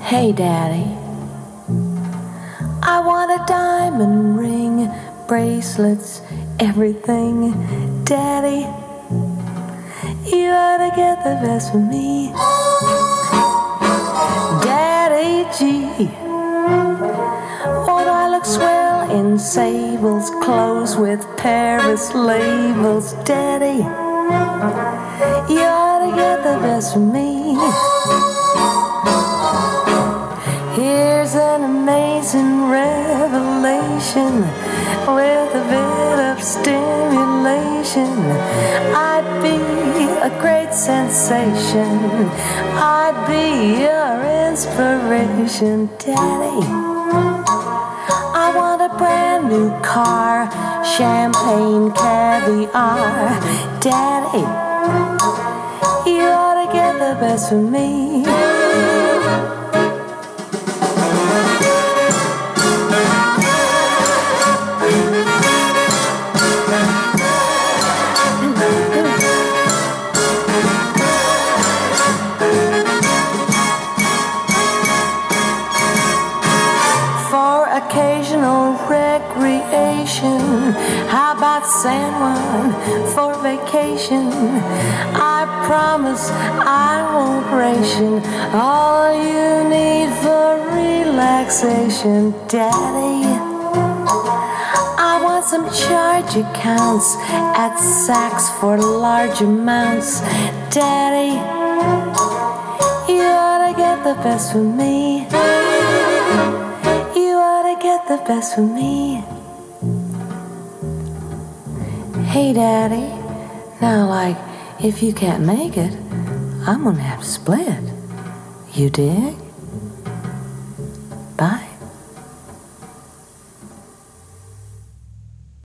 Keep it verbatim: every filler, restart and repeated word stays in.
Hey Daddy, I want a diamond ring, bracelets, everything. Daddy, you ought to get the best for me. Daddy G, won't I look swell in sables, clothes with Paris labels? Daddy, you ought to get the best for me. Here's an amazing revelation with a bit of stimulation. I'd be a great sensation. I'd be your inspiration, Daddy. I want a brand new car, champagne, caviar. Daddy, you ought to get the best for me. Occasional recreation, how about San Juan for vacation? I promise I won't ration all you need for relaxation, Daddy. I want some charge accounts at Saks for large amounts, Daddy. You ought to get the best for me. Get the best for me. Hey Daddy, now like if you can't make it, I'm gonna have to split. You dig? Bye.